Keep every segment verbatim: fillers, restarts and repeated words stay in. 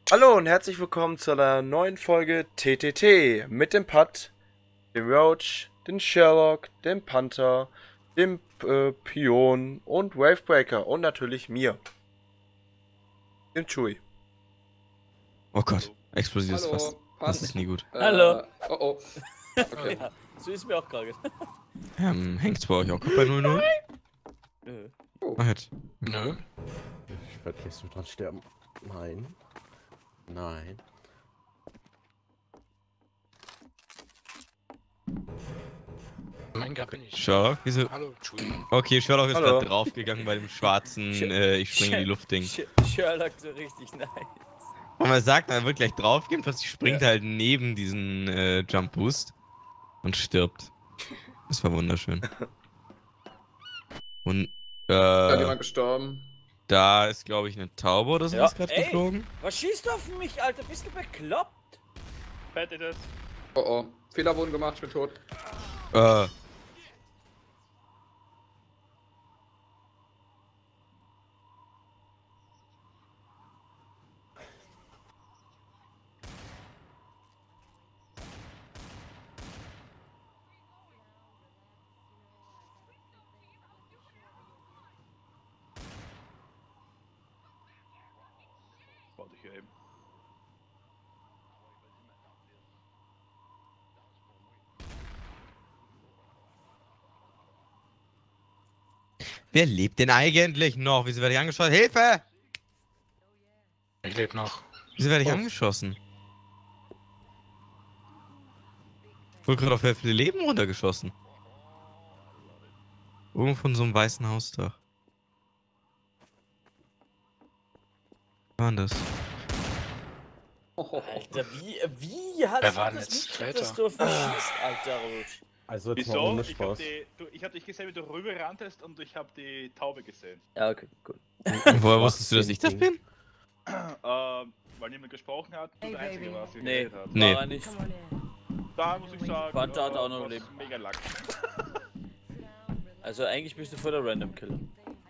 Hallo und herzlich willkommen zu einer neuen Folge T T T mit dem Putt, dem Roach, dem Sherlock, dem Panther, dem äh, Pion und Wavebreaker und natürlich mir, dem Chewie. Oh Gott, explosives Hallo, Fass. Das ist nie gut. Äh, Hallo. Oh oh. Okay. Ja, so ist mir auch gerade. Ähm, hängt's bei euch auch bei null null? Nö. Ach, jetzt. Nö. Ich werde gleich so dran sterben. Nein. Nein. Mein Gott bin ich. Sherlock, wieso? Hallo, Entschuldigung. Okay, Sherlock ist Hallo. gerade draufgegangen bei dem schwarzen, äh, ich springe in die Luft-Ding. Sh Sherlock so richtig nice. Und man sagt, er wird gleich draufgehen, plötzlich springt er halt neben diesen äh, Jump Boost und stirbt. Das war wunderschön. Und, Da ist äh, jemand gestorben. da ist, glaube ich, eine Taube oder so Ja. ist gerade Ey. geflogen. Was schießt du auf mich, Alter? Bist du bekloppt? Fett ist es. Oh oh. Fehler wurden gemacht, ich bin tot. Äh, Warte ich hier eben. wer lebt denn eigentlich noch? Wieso werde ich angeschossen? Hilfe! Ich lebe noch. Wieso werde ich Oh. angeschossen? Ich wurde gerade auf viele Leben runtergeschossen. Irgendwo von so einem weißen Hausdach. Was war denn das? Oh, Alter, wie, wie hast Wer du war denn das jetzt mitgekriegt, dass Zweiter? du auf mich schießt, Alter Roach? Also jetzt mal Wieso? ohne Ich hab, Spaß. die, du, ich hab dich gesehen, wie du rüberranntest und ich hab die Taube gesehen. Ja, okay, gut. Und woher wusstest du, dass ich das bin? Ähm, weil niemand gesprochen hat, du der Einzige warst, der Nee, geredet hat. Nee. war er nicht. Da muss ich sagen, Panther hat auch noch war's Leben. mega Lack. Also eigentlich bist du voll der Random Killer.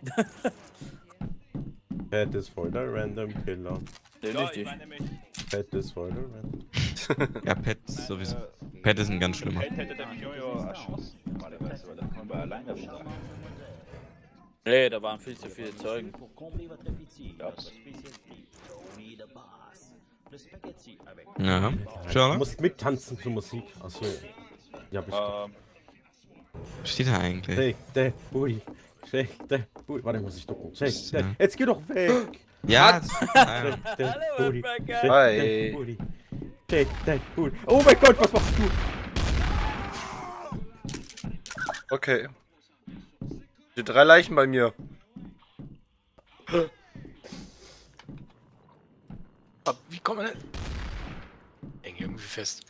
Fett ist voll der Random Killer. Nee, Ja, nicht ich dich. meine nämlich, Fett ist voll der Random. Ja, Pet sowieso. Pet ist ein ganz schlimmer. Pet hätte der Pion ja erschossen, normalerweise, weil der Pion war alleine wieder. Nee, da waren viel zu viele Zeugen. Glaubst Ja. Du Sherlock? musst mittanzen zur Musik. Achso. Ja, bist du. Ähm, Was steht da eigentlich? Shake the booty. Shake the booty. Warte, muss ich ducken. Shake the... Ja. Jetzt geh doch weg. Ja, Shake the Hallo, booty. Rebecca. Shake Hi. the booty. Shake the booty. Oh mein Gott, was machst du? Okay. Die drei Leichen bei mir. aber wie kommt man denn? Häng irgendwie fest.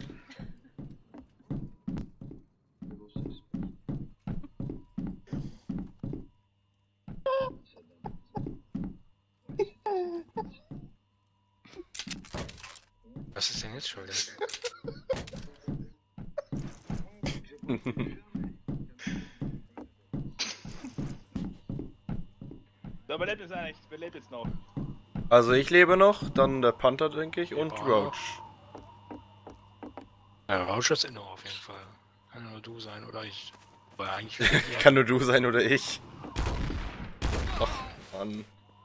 Was ist denn jetzt schon wieder? So, wer lebt jetzt eigentlich? Wer lebt jetzt noch? Also ich lebe noch, dann der Panther, denke ich, und Ja. Roach. Ja, Rausch ist noch auf jeden Fall. Kann nur du sein oder ich. Aber eigentlich. Kann nur du sein oder ich. Ach, Mann.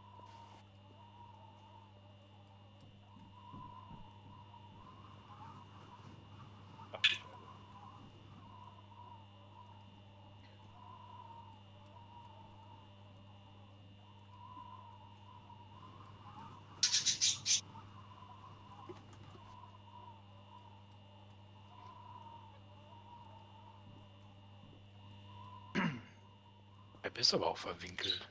Du bist aber auch verwinkelt.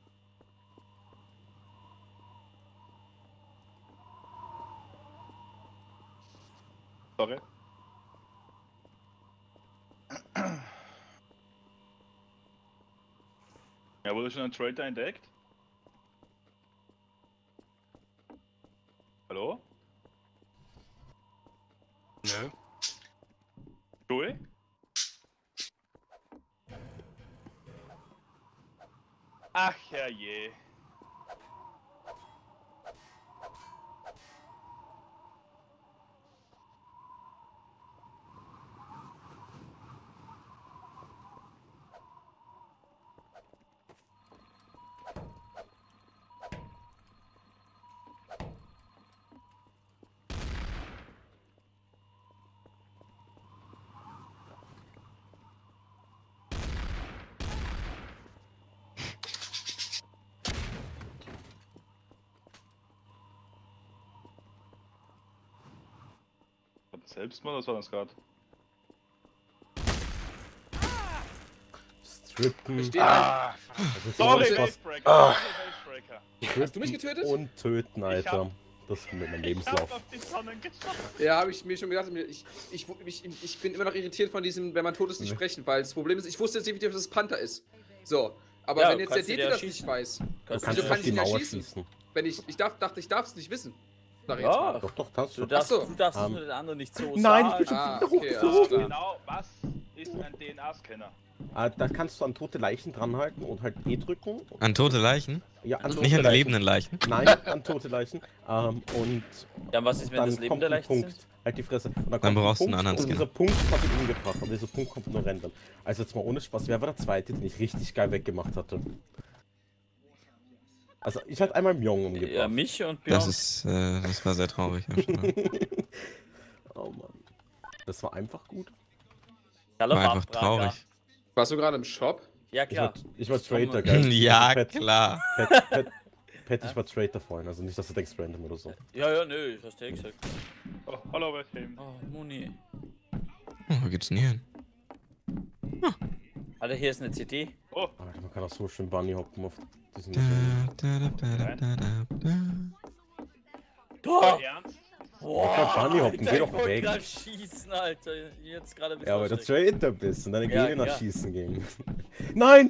Sorry. Ja, wurde schon ein Traitor entdeckt? Hallo? Nö. Joey? Ach herrje. Selbstmord, was war das gerade? Strippen. Ich stehe halt. Ah, Also Sorry, so was Wavebreaker. Ah. Sorry, Wavebreaker. Hast du mich getötet? und töten, Alter. hab- Das ist mit meinem Ich Lebenslauf. hab auf die Sonnen geschossen. Ja, habe ich mir schon gedacht. Ich, ich, ich, ich bin immer noch irritiert von diesem, wenn man tot ist, nicht sprechen, weil das Problem ist, ich wusste jetzt definitiv, dass es Panther ist. So. Aber Ja, wenn jetzt der kannst du Dete dir das erschießen. nicht weiß, Du Kannst kannst Wieso auf kann die ich ihn Mauer erschießen? schießen. wenn ich, ich darf, dachte, ich darf es nicht wissen. Sag ich jetzt Ja, mal. Doch, doch, kannst du du. darfst, Ach so. du darfst es Ähm, nur den anderen nicht so Nein, sagen. ich bin Ah, schon wieder okay, hochgezogen. alles klar. Genau, was ist ein D N A-Scanner? Ah, da kannst du an tote Leichen dranhalten und halt E drücken. An tote Leichen? Ja, an tote Nicht an die Leichen. lebenden Leichen. Nein, an tote Leichen. Ähm, und Ja, was ist, wenn dann das Leben kommt der ein Leichen Punkt. sind? Halt die Fresse. Und dann, Dann kommt brauchst du ein einen Punkt anderen und dieser Punkt hat ihn umgebracht. Und dieser Punkt kommt nur random. Also jetzt mal ohne Spaß, wer war der zweite, den ich richtig geil weggemacht hatte? Also ich hatte einmal Mjong umgebracht. Ja, mich und Björn. Das ist, äh, das war sehr traurig. Ja, schon. Oh Mann. Das war einfach gut. Hallo, War einfach Barbara. traurig. Warst du gerade im Shop? Ja, Ich war, klar. ich war Ich komme- Traitor, geil. Ja, Also Pat, klar. Pat, Pat, Pat, ich war Traitor vorhin, also nicht, dass du denkst random oder so. Ja, ja, nö, hast du ja gesagt. Oh, hallo, Wavebreaker. Oh, Muni. Oh, wo geht's denn hier hin? Alter, hier ist eine C D. Oh, Alter, man kann auch so schön Bunny hoppen auf diesen Da, Mission. da, da, da, da, da, da. Oh, ernst? kann Bunny hoppen, geh doch ich wollte weg. grad schießen, Alter. Jetzt gerade ein bisschen Ja, weil du erschreckt. Traitor bist und deine Ja, Gegner klar. schießen gehen. Nein!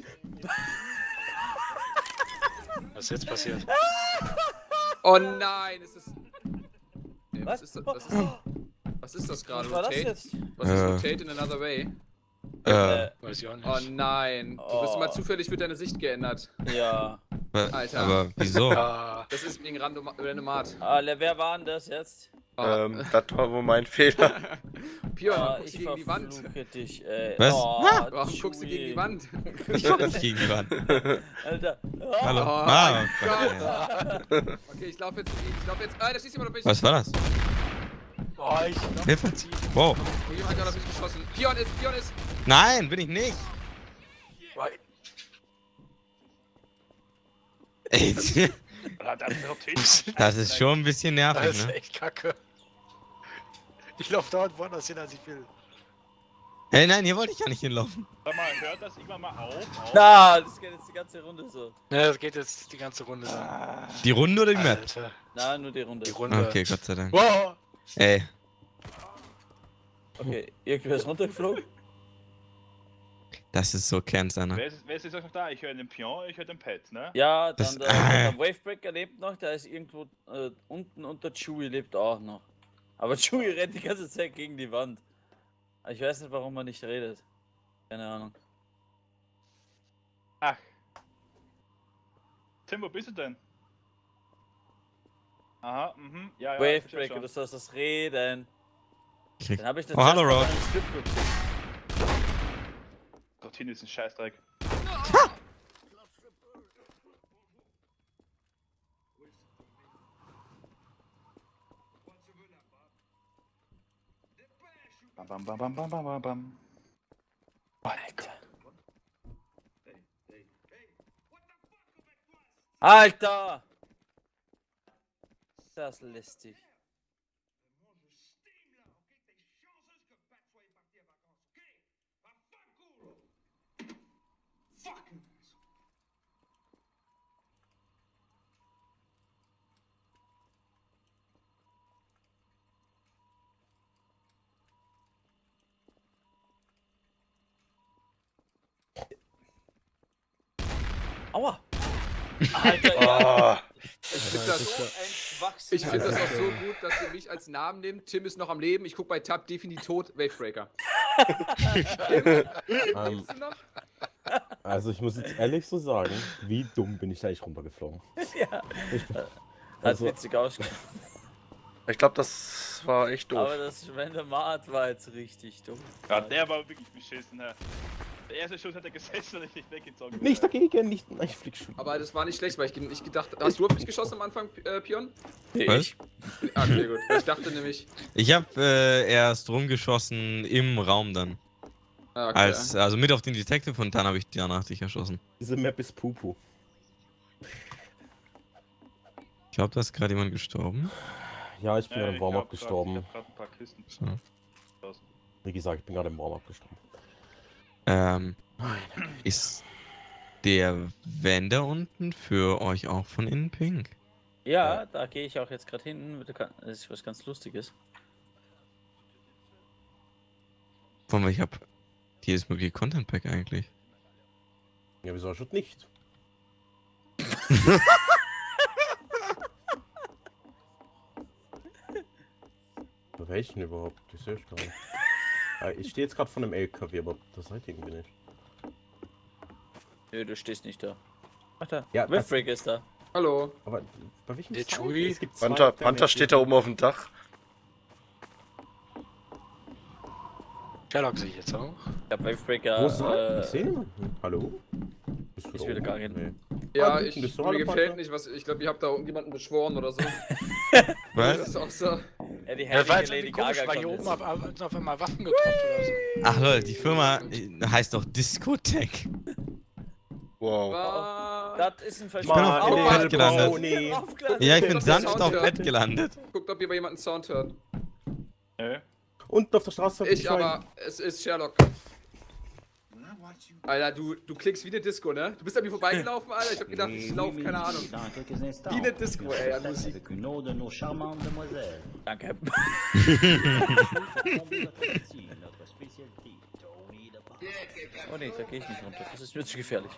was ist jetzt passiert? Oh nein, ist das. Nee, was? Was? ist das? Was ist, was ist das gerade? Was war das Rotate? jetzt? Was ist Äh. Rotate in another way? Äh, Äh, Weiß ich auch nicht. Oh nein. Du bist Oh. immer zufällig wird deine Sicht geändert. ja. wa- Alter. aber wieso? Ah, Das ist wegen Random Randomat. Alter, wer war denn das jetzt? Oh. Ähm, das war wohl mein Fehler. Pion, Ah, warum guckst du ich gegen die Wand? verfluche dich, ey. Was? Oh, Warum guckst du gegen die Chewie. Wand? Ich guck nicht gegen die Wand. Alter. Hallo. Oh Ah, mein Gott. Gott. Okay, ich laufe jetzt. Ich laufe jetzt. Ah, da schießt jemand auf mich. Was war das? oh, ich Hilfe. Wow. Oh, jemand hat gerade auf mich geschossen. Pion ist, Pion ist. Nein, bin ich nicht. Ey, Ah, das ist Rotate. das ist schon ein bisschen Das nervig, ist ne? echt kacke. Ich laufe dauernd woanders hin, als ich will. Ey, nein, hier wollte ich gar nicht hinlaufen. Sag mal, hört das irgendwann mal auf? auf? Na, das geht jetzt die ganze Runde so. Ja, das geht jetzt die ganze Runde so. Die Runde oder die Map? Alter, Na, nur die Runde. die Runde. Okay, Gott sei Dank. Wow! Ey, Okay, irgendwer ist runtergeflogen? das ist so Kernsanne. Wer ist, wer ist jetzt noch da? Ich höre den Pion, ich höre den Pet, ne? Ja, dann Das- der, ah. der Wavebreaker lebt noch, der ist irgendwo äh, unten und der Chewie lebt auch noch. Aber Chewie rennt die ganze Zeit gegen die Wand. Ich weiß nicht, warum er nicht redet. Keine Ahnung. Ach. Tim, wo bist du denn? Aha, mhm, ja, ja. ich verstehe Wavebreaker, schon. du sollst das reden. Ich krieg- Dann habe ich das Oh, hallo, erste Mal Rod. einen Strip gekriegt. Routine ist ein Scheißdreck. Bam, bam, bam, bam, bam, bam, bam, bam. Alter. Alter! Das lässt sich. Aua! Alter, ja. Oh, Ich finde das, So ein Schwachsinn. ich find das auch so gut, dass ihr mich als Namen nehmt. Tim ist noch am Leben. Ich guck bei Tab definitiv tot. Wavebreaker. Ähm, Lebst du noch? also ich muss jetzt ehrlich so sagen, wie dumm bin ich da eigentlich runtergeflogen. Ja. Ich bin, Hat also, witzig ausgesehen. ich glaube, das war echt doof. Aber das Randomat war jetzt richtig dumm. Ja, der war wirklich beschissen, Herr. Der erste Schuss hat er gesessen und ich nicht weggezogen. nicht dagegen, nicht. Nein, ich flieg schon. Aber das war nicht schlecht, weil ich ge- nicht gedacht Hast du auf mich geschossen am Anfang, äh, Pion? Was? Ah, sehr gut. Ich dachte nämlich. Ich hab äh, erst rumgeschossen im Raum dann. Ah, okay. Als, also mit auf den Detective und dann habe ich danach dich erschossen. Diese Map ist Pupu. Ich glaube, da ist gerade jemand gestorben. Ja, ich bin Ja, ja, im ich Warm-up hab grad- gestorben. Ich hab grad ein paar Kisten. So. Was? Wie gesagt, ich bin gerade im Warm-up gestorben. Ähm, ist der Van da unten für euch auch von innen pink? Ja, da gehe ich auch jetzt gerade hin. Das ist was ganz Lustiges. Von welcher hab jedes mögliche Content Pack eigentlich? Ja, wieso schon nicht? Bei welchen überhaupt? Das sehe ich gar nicht. Ah, ich stehe jetzt gerade von einem L K W, aber das seid irgendwie nicht. Nö, du stehst nicht da. Ach da. Ja, Wavebreak ist da. Hallo. Aber bei welchem Der Zeichen? Chewie? Es gibt zwei Panther, auf der Panther Map, steht die- da oben auf dem Dach. Sherlock sehe ich jetzt auch. Ich hab Wavebreaker. Wo seid ihr? äh, Ich sehe niemanden. Hallo? Bist du Ist da wieder oben? gar nicht. Nee. Ja, Ah, ich, bist du mir alle gefällt Panther? nicht, was. Ich glaube, ihr habt da irgendjemanden beschworen oder so. Was? Das ist auch so. Ja, die Ja, war herrliche jetzt irgendwie Lady komisch, Gaga weil hier kommt oben jetzt. auf, auf einmal Waffen getroppt oder so. Ach lol, die Firma äh, heißt doch Discotech. Wow. Was? Das ist ein bin auf Versprechen. dem Bett gelandet. Brownie. Ja, ich bin Guckt, ob sanft der auf Sound Bett hört. gelandet. Guckt, ob ihr bei jemandem Sound hört. Nö. Unten auf der Straße. hab Ich einen. aber, es ist Sherlock. Alter, du, du klickst wie eine Disco, ne? Du bist an mir vorbeigelaufen, Alter. Ich hab gedacht, ich laufe, keine Ahnung. Wie eine Disco, ey, an Musik. Avec une eau de nos charmantes demoiselles. Danke. Notre spécialité, Tony de Parma. Oh ne, da gehe ich nicht runter. Das ist mir zu gefährlich.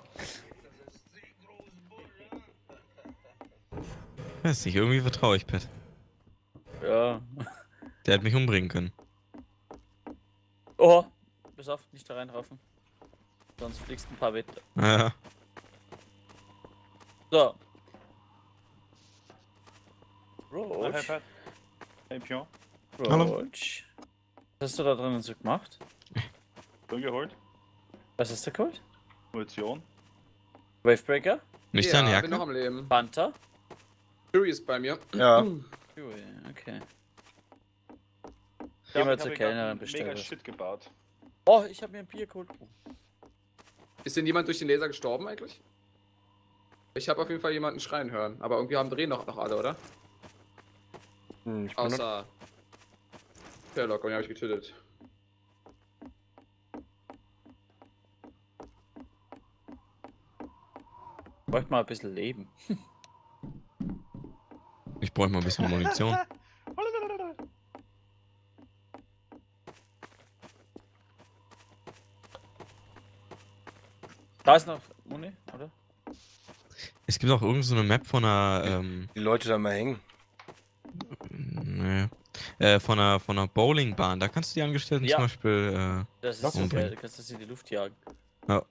Weiß nicht, irgendwie vertraue ich Pat. Ja. Der hätte mich umbringen können. Oh, pass auf, nicht da reinraufen. Sonst fliegst du ein paar Meter. Ja. So. Hi, Roach. Pat. Hey, Pion. Hallo. Roach. Was hast du da drinnen so gemacht? Bin geholt. Was hast du geholt? Munition. Wavebreaker? Nicht Ja, deine bin noch Jacke? am Leben. Panther? Fury ist bei mir. Ja. Ui, okay. Ich Geh mal hab- zur ich hab Kellnerin grad bestellen. Mega was. Shit gebaut. Oh, ich habe mir ein Bier geholt. Oh. Ist denn jemand durch den Laser gestorben eigentlich? Ich habe auf jeden Fall jemanden schreien hören. Aber irgendwie haben drehen noch, noch alle, oder? Hm, ich bin noch, Außer Sherlock, und den habe ich getötet. Ich bräuchte mal ein bisschen Leben. Ich bräuchte mal ein bisschen Munition. Da ist noch Muni, oder? Es gibt auch irgend so eine Map von einer, ähm, die Leute da mal hängen. nee, äh, von einer, von einer Bowlingbahn. Da kannst du die Angestellten Ja. zum Beispiel, Das Lass ist uns geil, bringen. du kannst das in die Luft jagen. äh, ja.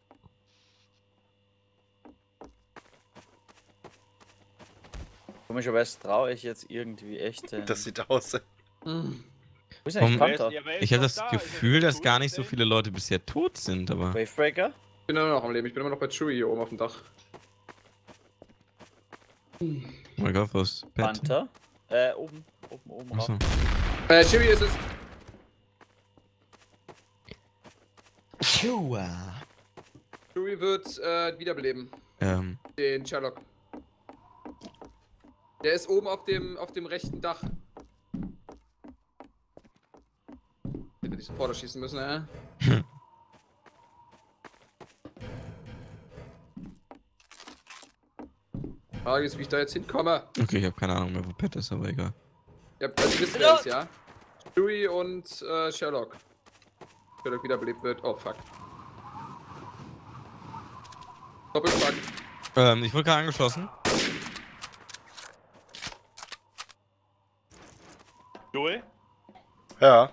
Komischerweise traue ich jetzt irgendwie echt. Äh, Das sieht aus. Hm. Wo ist eigentlich Warum- Panther? Ja, wer ist Ich habe noch das da? Gefühl, Ist dass das gar cool, nicht so ey? viele Leute bisher tot sind, aber. Wavebreaker? Ich bin immer noch am Leben. Ich bin immer noch bei Chewie hier oben auf dem Dach. Oh mein Gott, was? Pat? Panther? Äh, oben. Oben, oben rauf. Achso. Äh, Chewie ist es. Chewie wird äh, wiederbeleben. Ähm, Den Sherlock. Der ist oben auf dem, auf dem rechten Dach. Den hätte ich sofort erschießen müssen, äh. Frage ist, wie ich da jetzt hinkomme. okay, ich habe keine Ahnung mehr, wo Pat ist, aber egal. Ja, also ihr wisst wer es, ja? Chewie und äh, Sherlock. Sherlock wiederbelebt wird. Oh, fuck. Doppelfuck. Ähm, ich wurde gerade angeschossen. Joey? Ja.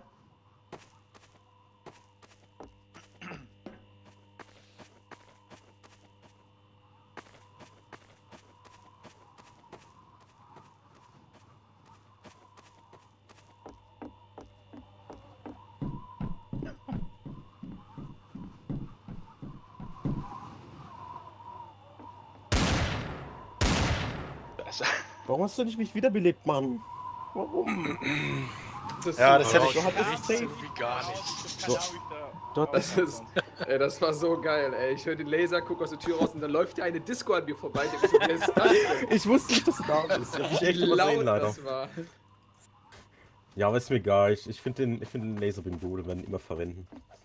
Das, Warum hast du nicht mich wiederbelebt, Mann? Warum? Das Ja, ist das so- hätte ich- Du hattest Nichts, safe. irgendwie gar nichts. keine Ahnung, wie ich da- Du hattest Das ist, ey, das war so geil, ey. Ich höre den Laser, guck aus der Tür raus und dann läuft ja eine Disco an mir vorbei. Ich denk so, wer ist das denn? Ich wusste nicht, dass du da bist. Ich hab mich Wie echt laut übersehen, leider. das war. Ja, aber ist mir egal. Ich, ich finde den, ich find den Laserbeam gut, wir werden ihn immer verwenden.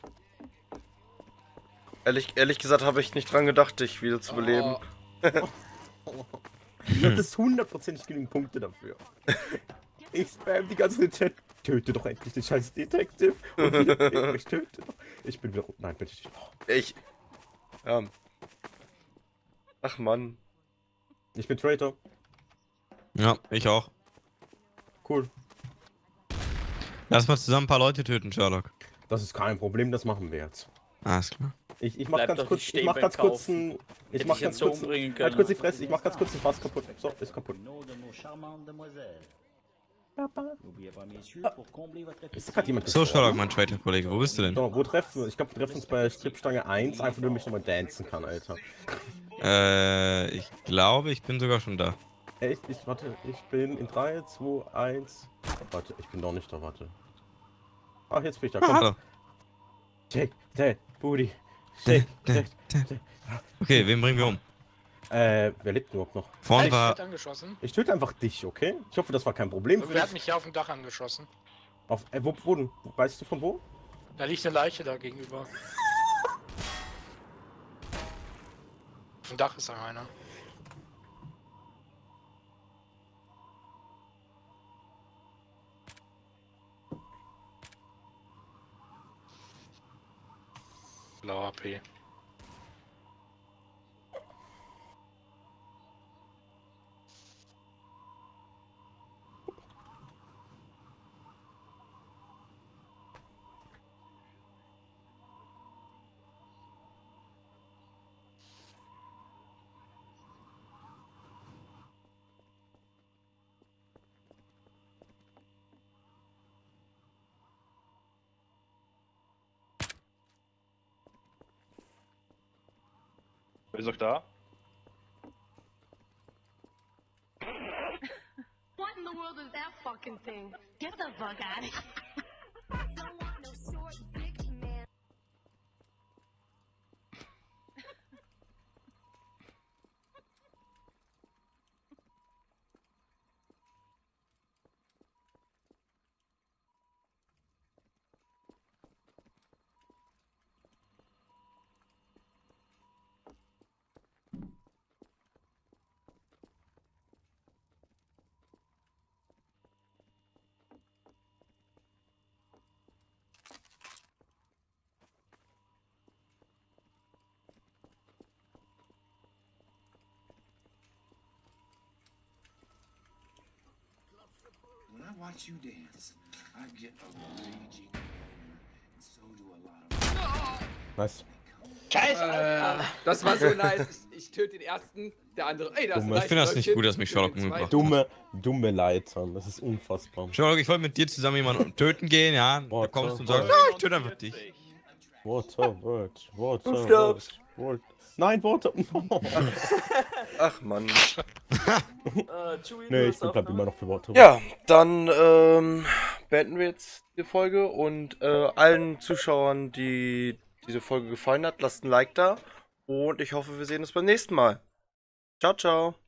Ehrlich, ehrlich gesagt habe ich nicht dran gedacht, dich wieder zu beleben. Oh, Du hattest hundertprozentig genügend Punkte dafür. Ich spam die ganze Chat. Töte doch endlich den scheiß Detective. Und wieder, ich töte doch. Ich bin wieder. Nein, bitte nicht. Ich. Ja. Ach Mann. Ich bin Traitor. Ja, ich auch. Cool. Lass mal zusammen ein paar Leute töten, Sherlock. Das ist kein Problem, das machen wir jetzt. Alles klar. Ich, ich mach Bleib ganz doch kurz, nicht ich stehen mach beim ganz kurz Kaufen. ein, ich Hätte mach ich ganz jetzt kurz, umbringen halt können. kurz die Fresse, ich mach ganz kurz das Fass kaputt. So, ist kaputt. Nom de nos charmantes demoiselles. Papa. N'oubliez pas, messieurs, pour combler votre Ist gerade jemand So, gestorben? Sherlock, mein Traitor-Kollege, wo bist du denn? So, wo treffen wir? Ich glaube, wir treffen uns bei Strippstange eins, einfach nur, damit ich nochmal dancen kann, Alter. Äh, ich glaube, ich bin sogar schon da. Echt? Ich, warte, ich bin in drei, zwei, eins. Warte, ich bin doch nicht da, warte. Ach, jetzt bin ich da, Ah, komm. hallo. Shake, that, booty. Shake, that. Okay, wen bringen wir um? Äh, wer lebt überhaupt noch? Vorhin Ich war... werde angeschossen. Ich töte einfach dich, okay? Ich hoffe, das war kein Problem für Wer hat dich. mich hier auf dem Dach angeschossen? Auf, äh, wo, wo denn? Weißt du von wo? Da liegt eine Leiche da gegenüber. Auf dem Dach ist da einer. Blauer P. Wer ist auch da? What in the world is that fucking thing? Get the fuck out of here. Don't want no short dick, man. When I watch you dance, I get a raging boner, and so do a lot of. Was? Scheiße! Äh, das war so nice. Ich, ich töte den ersten, der andere. Ey, das ist Dumme. Ich finde das nicht gut, dass mich Sherlock umgebracht hat. Dumme, dumme Leitern, das ist unfassbar. Sherlock, ich wollte mit dir zusammen jemanden töten gehen, ja? Boah, Da kommst du und toll. sagst, ja, ich töte einfach dich. Water, Word, Water, Was Word, gab's? Word. Nein, Water. Ach Mann. Äh, Chewie, Nee, du ich hast bin, bleib Aufnahme? immer noch für Water. Ja, dann ähm, beenden wir jetzt die Folge und äh, allen Zuschauern, die diese Folge gefallen hat, lasst ein Like da und ich hoffe, wir sehen uns beim nächsten Mal. Ciao, ciao.